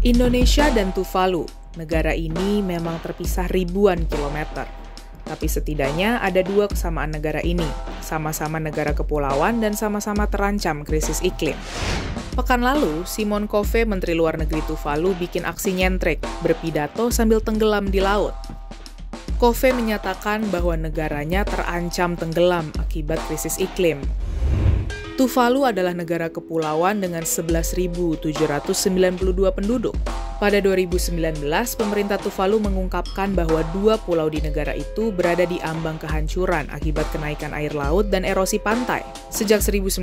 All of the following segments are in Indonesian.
Indonesia dan Tuvalu, negara ini memang terpisah ribuan kilometer. Tapi setidaknya ada dua kesamaan negara ini, sama-sama negara kepulauan dan sama-sama terancam krisis iklim. Pekan lalu, Simon Kofe, Menteri Luar Negeri Tuvalu, bikin aksi nyentrik, berpidato sambil tenggelam di laut. Kofe menyatakan bahwa negaranya terancam tenggelam akibat krisis iklim. Tuvalu adalah negara kepulauan dengan 11.792 penduduk. Pada 2019, pemerintah Tuvalu mengungkapkan bahwa dua pulau di negara itu berada di ambang kehancuran akibat kenaikan air laut dan erosi pantai. Sejak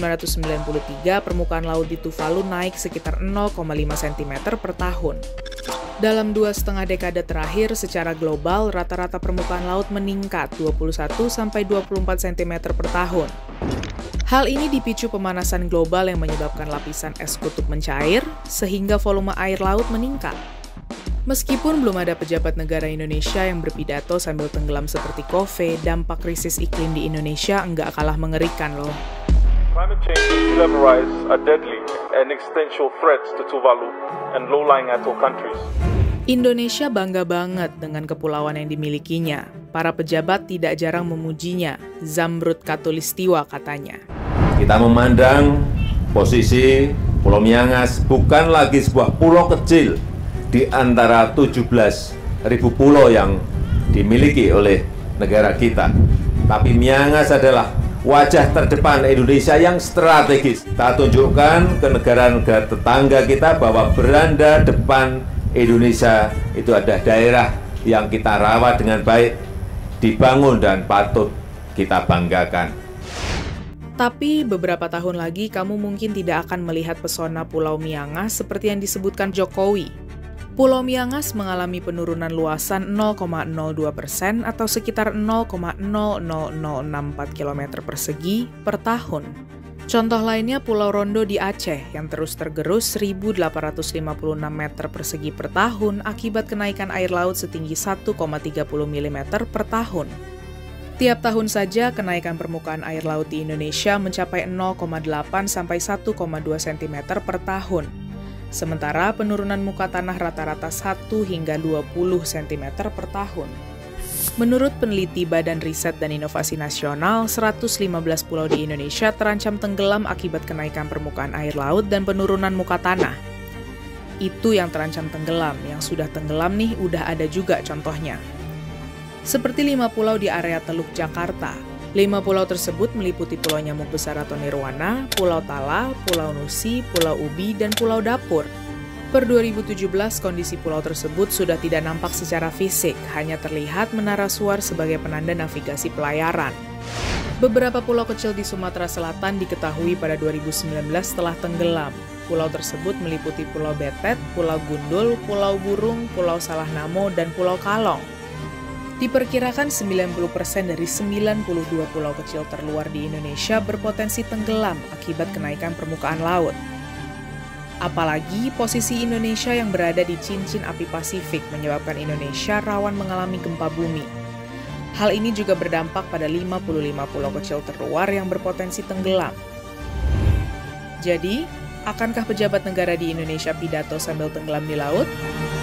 1993, permukaan laut di Tuvalu naik sekitar 0,5 cm per tahun. Dalam 2,5 dekade terakhir, secara global, rata-rata permukaan laut meningkat 21-24 cm per tahun. Hal ini dipicu pemanasan global yang menyebabkan lapisan es kutub mencair, sehingga volume air laut meningkat. Meskipun belum ada pejabat negara Indonesia yang berpidato sambil tenggelam seperti Kofe, dampak krisis iklim di Indonesia enggak kalah mengerikan loh. Climate change and sea level rise are deadly and existential threats to Tuvalu and low-lying atoll countries. Indonesia bangga banget dengan kepulauan yang dimilikinya. Para pejabat tidak jarang memujinya. Zamrud Khatulistiwa katanya. Kita memandang posisi Pulau Miangas bukan lagi sebuah pulau kecil di antara 17.000 pulau yang dimiliki oleh negara kita. Tapi Miangas adalah wajah terdepan Indonesia yang strategis. Kita tunjukkan ke negara-negara tetangga kita bahwa beranda depan Indonesia itu ada daerah yang kita rawat dengan baik, dibangun dan patut kita banggakan. Tapi beberapa tahun lagi kamu mungkin tidak akan melihat pesona Pulau Miangas seperti yang disebutkan Jokowi. Pulau Miangas mengalami penurunan luasan 0,02% atau sekitar 0,00064 km persegi per tahun. Contoh lainnya Pulau Rondo di Aceh yang terus tergerus 1.856 meter persegi per tahun akibat kenaikan air laut setinggi 1,30 mm per tahun. Tiap tahun saja kenaikan permukaan air laut di Indonesia mencapai 0,8 sampai 1,2 cm per tahun. Sementara penurunan muka tanah rata-rata 1 hingga 20 cm per tahun. Menurut peneliti Badan Riset dan Inovasi Nasional, 115 pulau di Indonesia terancam tenggelam akibat kenaikan permukaan air laut dan penurunan muka tanah. Itu yang terancam tenggelam, yang sudah tenggelam nih udah ada juga contohnya. Seperti 5 pulau di area Teluk Jakarta. 5 pulau tersebut meliputi Pulau Nyamuk Besar atau Nirwana, Pulau Tala, Pulau Nusi, Pulau Ubi, dan Pulau Dapur. Per 2017, kondisi pulau tersebut sudah tidak nampak secara fisik, hanya terlihat menara suar sebagai penanda navigasi pelayaran. Beberapa pulau kecil di Sumatera Selatan diketahui pada 2019 telah tenggelam. Pulau tersebut meliputi Pulau Betet, Pulau Gundul, Pulau Burung, Pulau Salahnamo, dan Pulau Kalong. Diperkirakan 90% dari 92 pulau kecil terluar di Indonesia berpotensi tenggelam akibat kenaikan permukaan laut. Apalagi posisi Indonesia yang berada di cincin api Pasifik menyebabkan Indonesia rawan mengalami gempa bumi. Hal ini juga berdampak pada 55 pulau kecil terluar yang berpotensi tenggelam. Jadi, akankah pejabat negara di Indonesia pidato sambil tenggelam di laut?